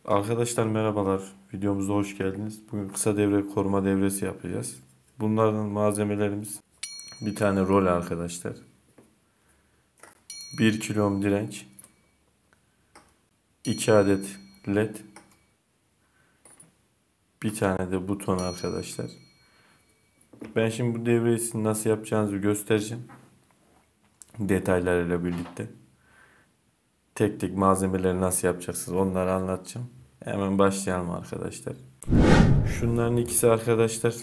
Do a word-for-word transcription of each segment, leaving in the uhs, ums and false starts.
Arkadaşlar merhabalar. Videomuza hoş geldiniz. Bugün kısa devre koruma devresi yapacağız. Bunların malzemelerimiz bir tane rol arkadaşlar. bir kilo ohm direnç. iki adet led. Bir tane de buton arkadaşlar. Ben şimdi bu devreyi nasıl yapacağınızı göstereceğim. Detaylarıyla birlikte. Tek tek malzemeleri nasıl yapacaksınız onları anlatacağım. Hemen başlayalım arkadaşlar. Şunların ikisi arkadaşlar.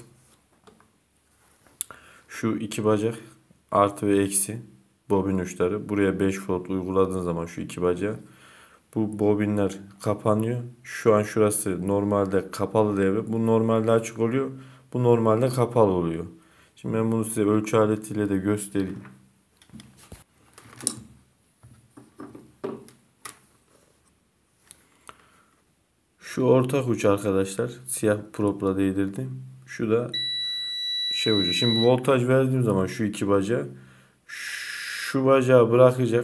Şu iki bacak artı ve eksi bobin uçları. Buraya beş volt uyguladığın zaman şu iki bacağı bu bobinler kapanıyor. Şu an şurası normalde kapalı devre. Bu normalde açık oluyor. Bu normalde kapalı oluyor. Şimdi ben bunu size ölçü aletiyle de göstereyim. Şu ortak uç arkadaşlar. Siyah propla değdirdim. Şu da şey ucu. Şimdi voltaj verdiğim zaman şu iki bacağı şu bacağı bırakacak.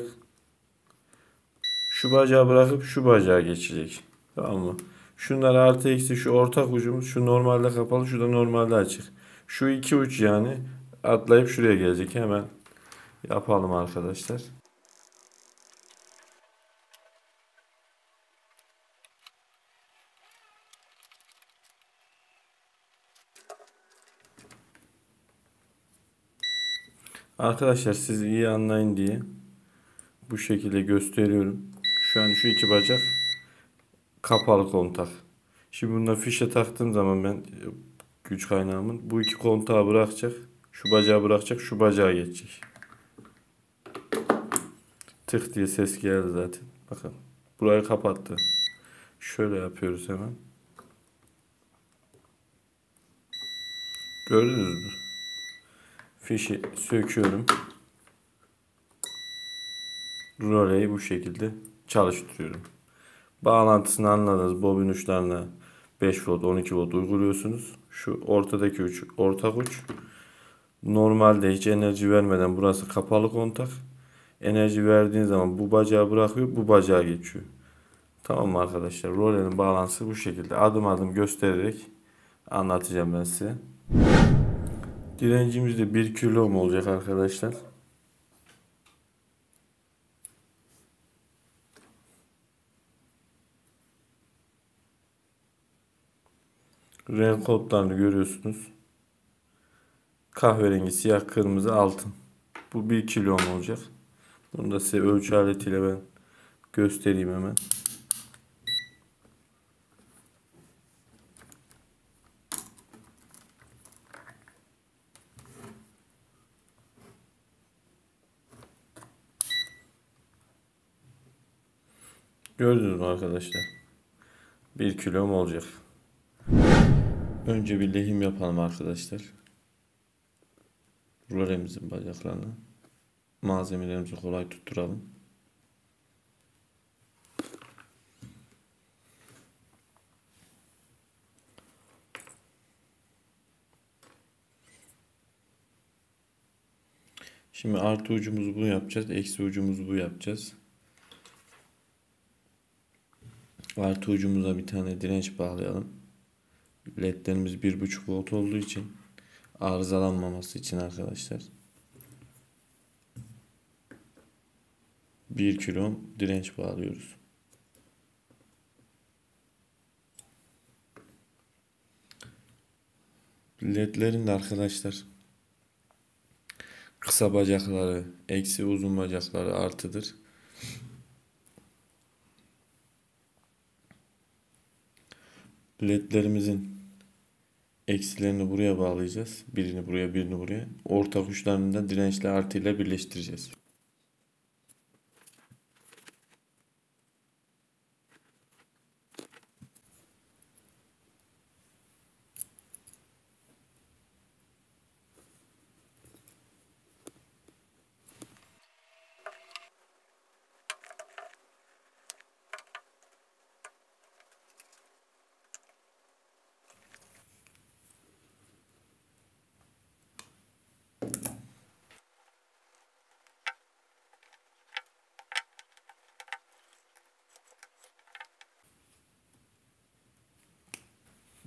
Şu bacağı bırakıp şu bacağı geçecek. Tamam mı? Şunlar artı eksi şu ortak ucumuz. Şu normalde kapalı. Şu da normalde açık. Şu iki uç yani atlayıp şuraya gelecek. Hemen yapalım arkadaşlar. Arkadaşlar siz iyi anlayın diye bu şekilde gösteriyorum. Şu an şu iki bacak kapalı kontak. Şimdi bunda fişe taktığım zaman ben güç kaynağımın bu iki kontağı bırakacak. Şu bacağı bırakacak. Şu bacağı geçecek. Tık diye ses geldi zaten. Bakın. Burayı kapattı. Şöyle yapıyoruz hemen. Gördünüz mü? Fişi söküyorum. Röleyi bu şekilde çalıştırıyorum. Bağlantısını anladınız. Bobin uçlarına beş volt on iki volt uyguluyorsunuz. Şu ortadaki uç ortak uç. Normalde hiç enerji vermeden burası kapalı kontak. Enerji verdiğiniz zaman bu bacağı bırakıyor, bu bacağı geçiyor. Tamam mı arkadaşlar? Rolenin bağlantısı bu şekilde. Adım adım göstererek anlatacağım ben size. Direncimiz de bir kilo ohm olacak arkadaşlar. Renk kodlarını görüyorsunuz. Kahverengi, siyah, kırmızı, altın. Bu bir kilo ohm olacak. Bunu da size ölçü aletiyle ben göstereyim hemen. Gördünüz mü arkadaşlar? bir kilo ohm olacak. Önce bir lehim yapalım arkadaşlar. Rolemizin bacaklarını. Malzemelerimizi kolay tutturalım. Şimdi artı ucumuzu bu yapacağız. Eksi ucumuzu bu yapacağız. Artı ucumuza bir tane direnç bağlayalım. Ledlerimiz bir buçuk volt olduğu için arızalanmaması için arkadaşlar. bir kilo direnç bağlıyoruz. Ledlerin de arkadaşlar kısa bacakları eksi, uzun bacakları artıdır. Ledlerimizin eksilerini buraya bağlayacağız. Birini buraya, birini buraya. Ortak uçlarını da dirençli artı ile birleştireceğiz.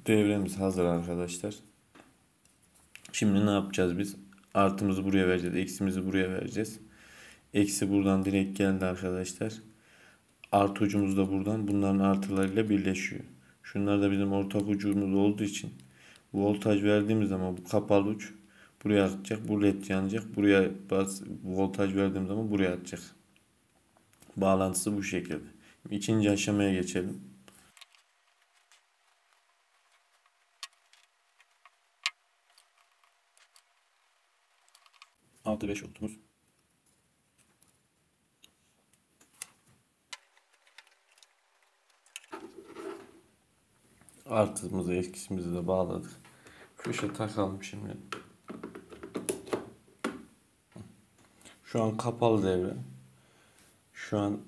Devremiz hazır arkadaşlar. Şimdi ne yapacağız biz? Artımızı buraya vereceğiz. Eksimizi buraya vereceğiz. Eksi buradan direkt geldi arkadaşlar. Artı ucumuz da buradan bunların artılarıyla birleşiyor. Şunlar da bizim ortak ucumuz olduğu için voltaj verdiğimiz zaman bu kapalı uç buraya atacak. Bu led yanacak. Buraya bas, voltaj verdiğim zaman buraya atacak. Bağlantısı bu şekilde. İkinci aşamaya geçelim. altı beş voltumuz. Artımızı eskisimizi de bağladık. Fişe takalım şimdi. Şu an kapalı devre. Şu an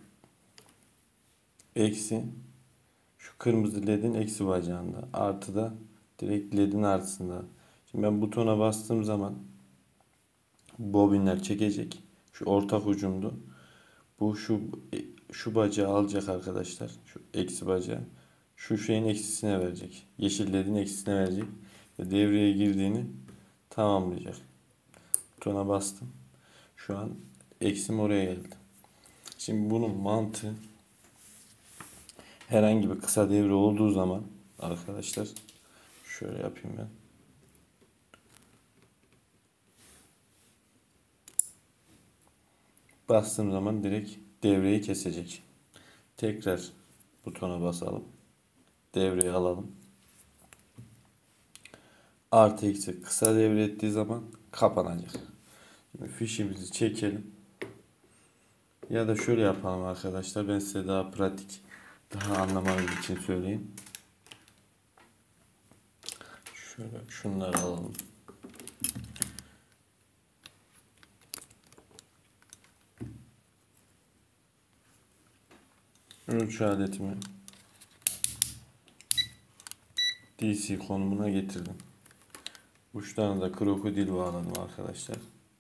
eksi. Şu kırmızı ledin eksi bacağında. Artı da direkt ledin artısında. Şimdi ben butona bastığım zaman bobinler çekecek. Şu ortak ucumdu. Bu şu şu bacağı alacak arkadaşlar. Şu eksi bacağı. Şu şeyin eksisine verecek. Yeşil ledin eksisine verecek. Ve devreye girdiğini tamamlayacak. Butona bastım. Şu an eksim oraya geldi. Şimdi bunun mantığı herhangi bir kısa devre olduğu zaman arkadaşlar şöyle yapayım ben. Bastığım zaman direkt devreyi kesecek. Tekrar butona basalım. Devreyi alalım. Artı eksi kısa devre ettiği zaman kapanacak. Şimdi fişimizi çekelim. Ya da şöyle yapalım arkadaşlar. Ben size daha pratik, daha anlamanız için söyleyeyim. Şöyle şunları alalım. Ölçü aletimi D C konumuna getirdim. Uçlarına da krokodil bağladım arkadaşlar.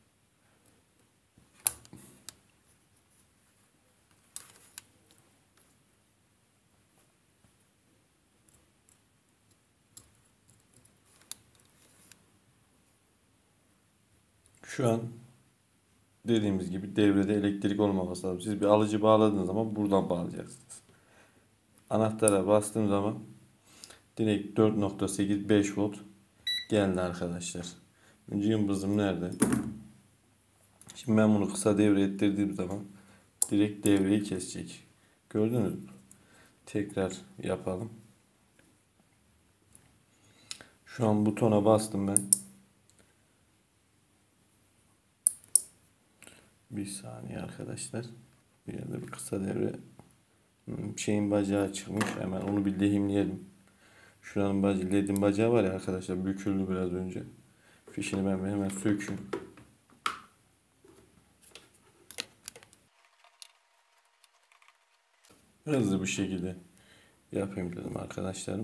Şu an dediğimiz gibi devrede elektrik olmaması lazım. Siz bir alıcı bağladığınız zaman buradan bağlayacaksınız. Anahtara bastığım zaman direkt dört nokta sekiz beş volt geldi arkadaşlar. Önce yıldızım nerede? Şimdi ben bunu kısa devre ettirdiğim zaman direkt devreyi kesecek. Gördünüz mü? Tekrar yapalım. Şu an butona bastım ben. Bir saniye arkadaşlar. Bir yerde bir kısa devre şeyin bacağı çıkmış. Hemen onu bir lehimleyelim. Şuranın bacağı, ledin bacağı var ya arkadaşlar. Büküldü biraz önce. Fişini ben hemen sökeyim. Hızlı bir şekilde yapayım dedim arkadaşlarım.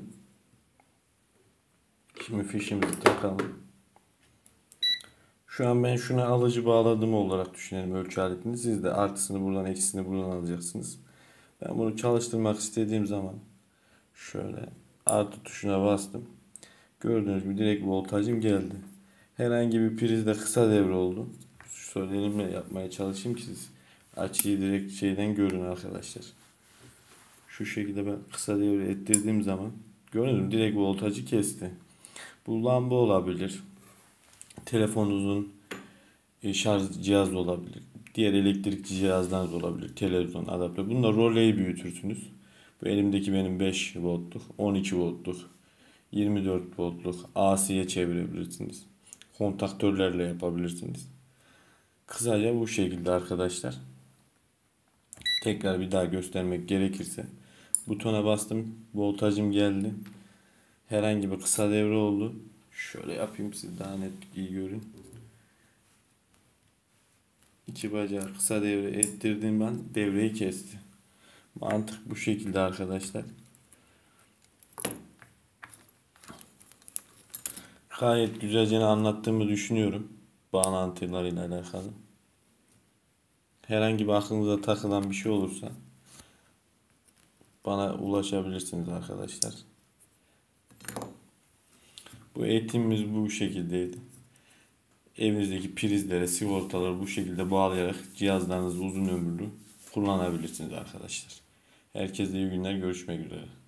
Şimdi fişimizi takalım. Şu an ben şuna alıcı bağladığım olarak düşünelim ölçü aletini. Siz de artısını buradan eksisini buradan alacaksınız. Ben bunu çalıştırmak istediğim zaman şöyle artı tuşuna bastım. Gördüğünüz gibi direkt voltajım geldi. Herhangi bir prizde kısa devre oldu. Şöyle elimle yapmaya çalışayım ki siz açıyı direkt şeyden görün arkadaşlar. Şu şekilde ben kısa devre ettirdiğim zaman gördünüz mü direkt voltajı kesti. Bu lamba olabilir. Telefonunuzun şarj cihazı olabilir. Diğer elektrikli cihazlarınız olabilir. Televizyon, adaptör. Bunlar roleyi büyütürsünüz. Bu elimdeki benim beş voltluk, on iki voltluk, yirmi dört voltluk A C'ye çevirebilirsiniz. Kontaktörlerle yapabilirsiniz. Kısaca bu şekilde arkadaşlar. Tekrar bir daha göstermek gerekirse butona bastım. Voltajım geldi. Herhangi bir kısa devre oldu. Şöyle yapayım siz daha net iyi görün. İki bacağı kısa devre ettirdiğim ben devreyi kesti. Mantık bu şekilde arkadaşlar. Gayet güzelce anlattığımı düşünüyorum. Bağlantılarıyla alakalı. Herhangi bir aklınıza takılan bir şey olursa bana ulaşabilirsiniz arkadaşlar. Bu eğitimimiz bu şekildeydi. Evinizdeki prizlere, sigortaları bu şekilde bağlayarak cihazlarınızı uzun ömürlü kullanabilirsiniz arkadaşlar. Herkese iyi günler. Görüşmek üzere.